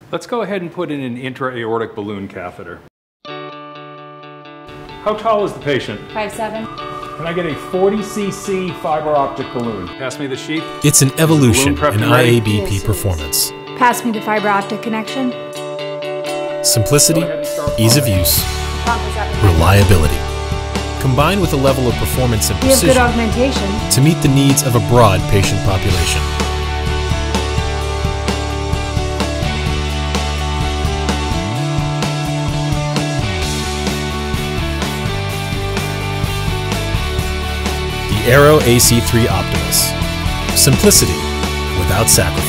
Let's go ahead and put in an intra-aortic balloon catheter. How tall is the patient? 5'7". Can I get a 40 cc fiber optic balloon? Pass me the sheath. It's an evolution in IABP Yes, performance. Pass me the fiber optic connection. Simplicity, ease of use, reliability, combined with a level of performance and We have good precision augmentation. to meet the needs of a broad patient population. The Aero AC3 Optimus. Simplicity without sacrifice.